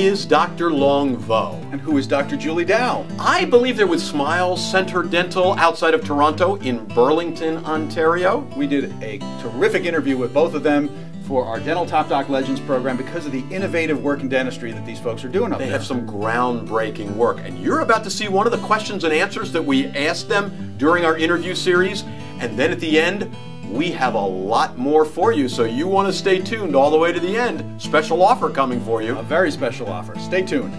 is Dr. Longvo. And who is Dr. Julie Dow? I believe they're with Smile Center Dental outside of Toronto in Burlington, Ontario. We did a terrific interview with both of them for our Dental Top Doc Legends program because of the innovative work in dentistry that these folks are doing up there. They have some groundbreaking work, and you're about to see one of the questions and answers that we asked them during our interview series, and then at the end, we have a lot more for you, so you want to stay tuned all the way to the end. Special offer coming for you. A very special offer. Stay tuned.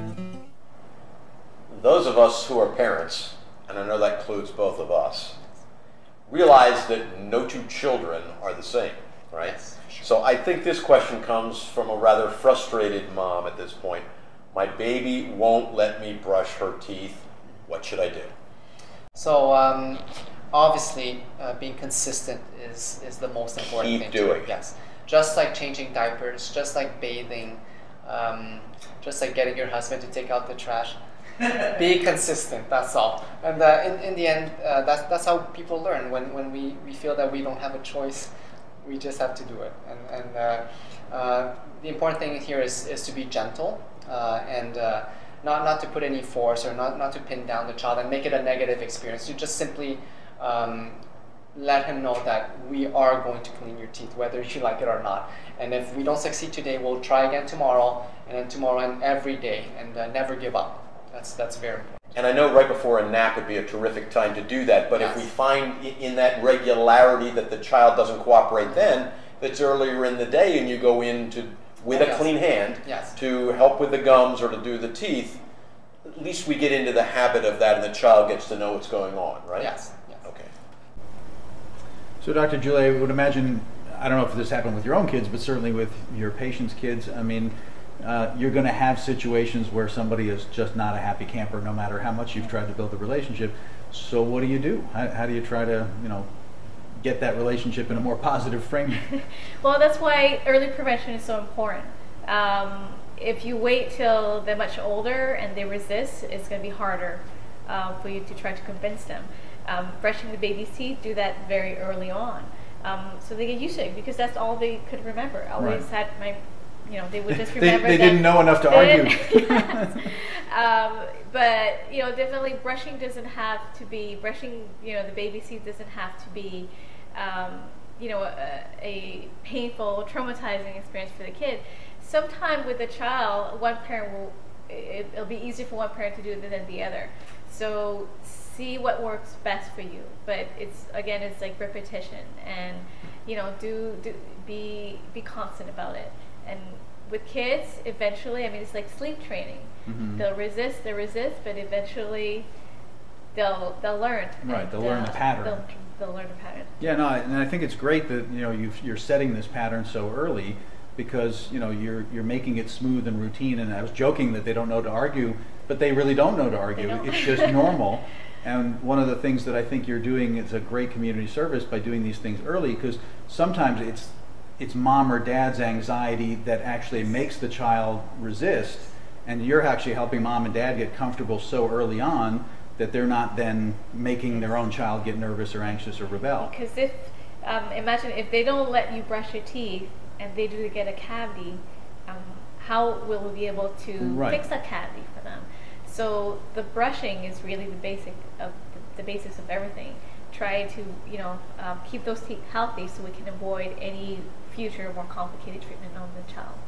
Those of us who are parents, and I know that includes both of us, realize that no two children are the same, right? Yes. So I think this question comes from a rather frustrated mom at this point. My baby won't let me brush her teeth. What should I do? So obviously being consistent is the most important thing. Keep doing it. Yes. Just like changing diapers, just like bathing, just like getting your husband to take out the trash. Be consistent, that's all. And in the end, that's how people learn. When we feel that we don't have a choice, we just have to do it. And the important thing here is to be gentle and not to put any force or not to pin down the child and make it a negative experience. You just simply let him know that we are going to clean your teeth, whether you like it or not. And if we don't succeed today, we'll try again tomorrow, and then tomorrow and every day, and never give up. That's very important. And I know right before a nap would be a terrific time to do that, but Yes. if we find in that regularity that the child doesn't cooperate then, that's earlier in the day and you go in with a Yes. clean hand Yes. to help with the gums or to do the teeth, at least we get into the habit of that and the child gets to know what's going on, right? Yes. Yes. Okay. So Dr. Julie, I would imagine, I don't know if this happened with your own kids, but certainly with your patients' kids, I mean, you're going to have situations where somebody is just not a happy camper no matter how much you've tried to build a relationship. So what do? How do you try to, get that relationship in a more positive frame? Well, that's why early prevention is so important. If you wait till they're much older and they resist, it's going to be harder for you to try to convince them. Brushing the baby's teeth, do that very early on. So they get used to it because that's all they could remember. I always Right. had my, they would just remember they didn't know enough to argue. But definitely brushing doesn't have to be the baby teeth doesn't have to be a painful, traumatizing experience for the kid. Sometime with the child, one parent it'll be easier for one parent to do it than the other. So see what works best for you. But it's like repetition, and be constant about it. And with kids, eventually, it's like sleep training. Mm-hmm. They'll resist, but eventually they'll learn. Right, they'll learn the pattern. They'll learn the pattern. Yeah, no, and I think it's great that you're setting this pattern so early because you're making it smooth and routine. And I was joking that they don't know to argue, but they really don't know to argue. It's just normal. And one of the things that I think you're doing is a great community service by doing these things early, because sometimes it's mom or dad's anxiety that actually makes the child resist, and you're actually helping mom and dad get comfortable so early on that they're not then making their own child get nervous or anxious or rebel. Because imagine if they don't let you brush your teeth and they do get a cavity, how will we be able to fix that cavity for them? So the brushing is really the basis of everything. Try to keep those teeth healthy so we can avoid any future more complicated treatment on the child.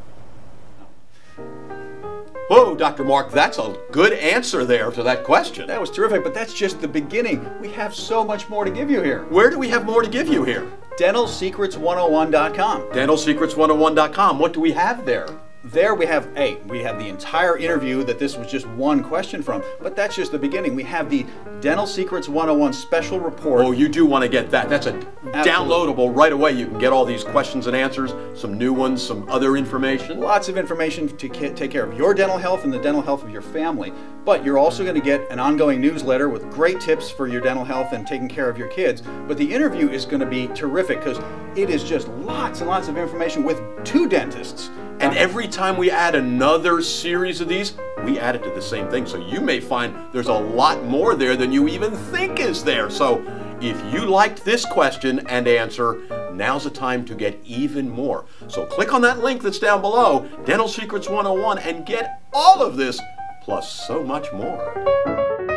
Whoa, Dr. Marc, that's a good answer there to that question. That was terrific, but that's just the beginning. We have so much more to give you here. Where do we have more to give you here? DentalSecrets101.com. DentalSecrets101.com. What do we have there? There we have the entire interview that this was just one question from, but that's just the beginning. We have the Dental Secrets 101 special report. Oh, you do want to get that. That's downloadable right away. You can get all these questions and answers, some new ones, some other information. Lots of information to take care of your dental health and the dental health of your family. But you're also going to get an ongoing newsletter with great tips for your dental health and taking care of your kids. But the interview is going to be terrific because it is just lots and lots of information with two dentists. And every time we add another series of these, we add it to the same thing. So you may find there's a lot more there than you even think is there. So if you liked this question and answer, now's the time to get even more. So click on that link that's down below, Dental Secrets 101, and get all of this, plus so much more.